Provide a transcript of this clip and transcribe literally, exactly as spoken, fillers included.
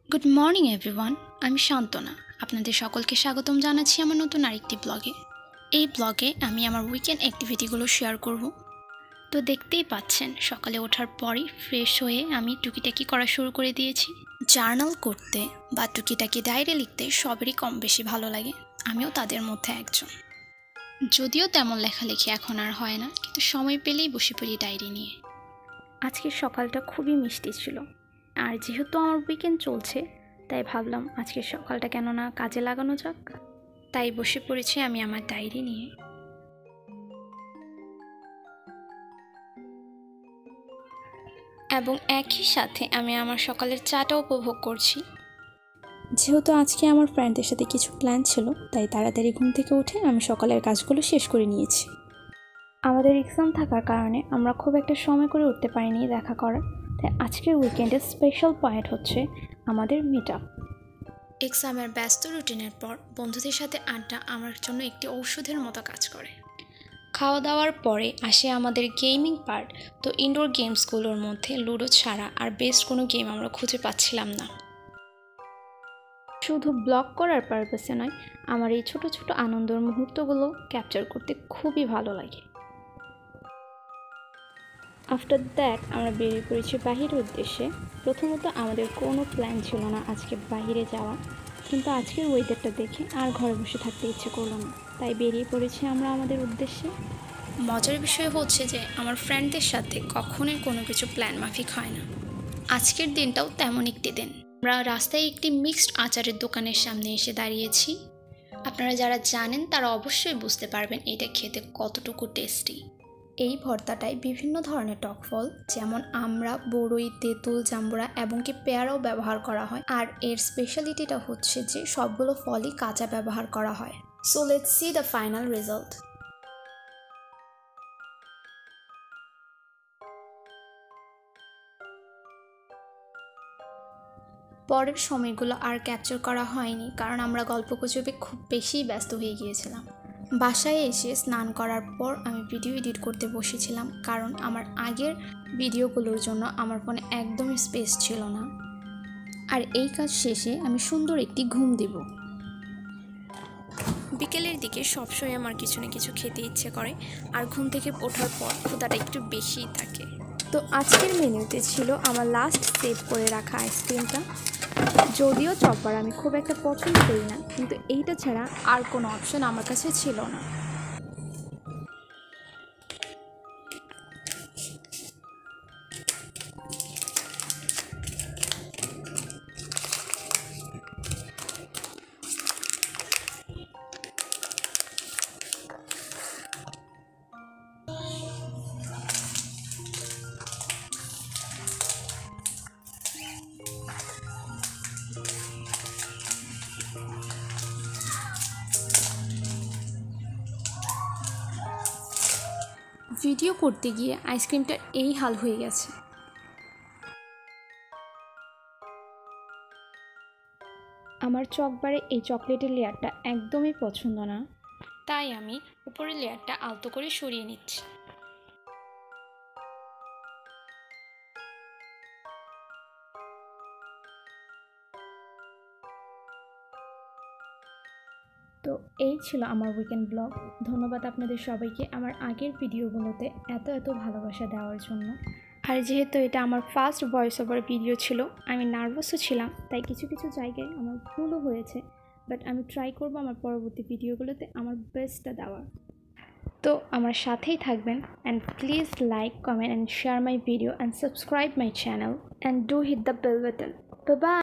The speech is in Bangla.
গুড মর্নিং এভরিওয়ান, আমি শান্তনা। আপনাদের সকলকে স্বাগতম জানাচ্ছি আমার নতুন আরেকটি ব্লগে। এই ব্লগে আমি আমার উইকেন্ড অ্যাক্টিভিটিগুলো শেয়ার করব। তো দেখতেই পাচ্ছেন, সকালে ওঠার পরই ফ্রেশ হয়ে আমি টুকিটাকি করা শুরু করে দিয়েছি। জার্নাল করতে বা টুকিটাকি ডায়েরি লিখতে সবেরই কম বেশি ভালো লাগে, আমিও তাদের মধ্যে একজন। যদিও তেমন লেখালেখি এখন আর হয় না, কিন্তু সময় পেলেই বসে পড়ি ডায়েরি নিয়ে। আজকের সকালটা খুবই মিষ্টি ছিল, আর যেহেতু আমার উইকেন্ড চলছে তাই ভাবলাম আজকের সকালটা কেন না কাজে লাগানো যাক। তাই বসে পড়েছি আমি আমার ডায়েরি নিয়ে। এবং একই সাথে আমি আমার সকালের চাটা উপভোগ করছি। যেহেতু আজকে আমার ফ্রেন্ডদের সাথে কিছু প্ল্যান ছিল, তাই তাড়াতাড়ি ঘুম থেকে উঠে আমি সকালের কাজগুলো শেষ করে নিয়েছি। আমাদের এক্সাম থাকার কারণে আমরা খুব একটা সময় করে উঠতে পারিনি দেখা করার, তাই আজকের উইকেন্ডের স্পেশাল পয়েন্ট হচ্ছে আমাদের মিট আপ। এক্সামের ব্যস্ত রুটিনের পর বন্ধুদের সাথে আড্ডা আমার জন্য একটি ঔষধের মতো কাজ করে। খাওয়া দাওয়ার পরে আসে আমাদের গেমিং পার্ট। তো ইনডোর গেমসগুলোর মধ্যে লুডো ছাড়া আর বেস্ট কোনো গেম আমরা খুঁজে পাচ্ছিলাম না। শুধু ব্লগ করার পারপাসে নয়, আমার এই ছোট ছোট আনন্দের মুহূর্তগুলো ক্যাপচার করতে খুবই ভালো লাগে। আফটার দ্যাট আমরা বেরিয়ে পড়েছি বাহিরের উদ্দেশ্যে। প্রথমত আমাদের কোনো প্ল্যান ছিল না আজকে বাহিরে যাওয়া, কিন্তু আজকের ওয়েদারটা দেখে আর ঘরে বসে থাকতে ইচ্ছে করলো না, তাই বেরিয়ে পড়েছি আমরা আমাদের উদ্দেশ্যে। মজার বিষয় হচ্ছে যে আমার ফ্রেন্ডদের সাথে কখনোই কোনো কিছু প্ল্যান মাফিক হয় না। আজকের দিনটাও তেমন একটি দিন। আমরা রাস্তায় একটি মিক্সড আচারের দোকানের সামনে এসে দাঁড়িয়েছি। আপনারা যারা জানেন তারা অবশ্যই বুঝতে পারবেন এটা খেতে কতটুকু টেস্টি। এই ভর্তাটায় বিভিন্ন ধরনের টক ফল যেমন আমড়া, বড়ই, তেঁতুল, জাম্বুরা এবং কি পেয়ারাও ব্যবহার করা হয়। আর এর স্পেশালিটিটা হচ্ছে যে সবগুলো ফলই কাঁচা ব্যবহার করা হয়। So let's see the final result. পরের সময়গুলো আর ক্যাপচার করা হয়নি, কারণ আমরা গল্পগুজবে খুব বেশি ব্যস্ত হয়ে গিয়েছিলাম। বাসায় এসে স্নান করার পর আমি ভিডিও এডিট করতে বসেছিলাম, কারণ আমার আগের ভিডিওগুলোর জন্য আমার ফোনে একদমই স্পেস ছিল না। আর এই কাজ শেষে আমি সুন্দর একটি ঘুম দেব। বিকেলের দিকে সবসময় আমার কিছু না কিছু খেতে ইচ্ছে করে, আর ঘুম থেকে ওঠার পর ক্ষুধাটা একটু বেশিই থাকে। তো আজকের মেনুতে ছিল আমার লাস্ট সেভ করে রাখা আইসক্রিমটা। যদিও চপবার আমি খুব একটা পছন্দ করি না, কিন্তু এইটা ছাড়া আর কোনো অপশন আমার কাছে ছিল না। ভিডিও করতে গিয়ে আইসক্রিমটার এই হাল হয়ে গেছে। আমার চকবারে এই চকলেটের লেয়ারটা একদমই পছন্দ না, তাই আমি উপরের লেয়ারটা আলতো করে সরিয়ে নিচ্ছি। তো এই ছিল আমার উইকেন্ড ব্লগ। ধন্যবাদ আপনাদের সবাইকে আমার আগের ভিডিওগুলোতে এত এত ভালোবাসা দেওয়ার জন্য। আর যেহেতু এটা আমার ফার্স্ট ভয়েস ওভার ভিডিও ছিল, আমি নার্ভাসও ছিলাম, তাই কিছু কিছু জায়গায় আমার ভুলও হয়েছে, বাট আমি ট্রাই করব আমার পরবর্তী ভিডিওগুলোতে আমার বেস্টটা দেওয়ার। তো আমার সাথেই থাকবেন, and please like, comment and share my video and subscribe my channel and do hit the bell button. Bye by.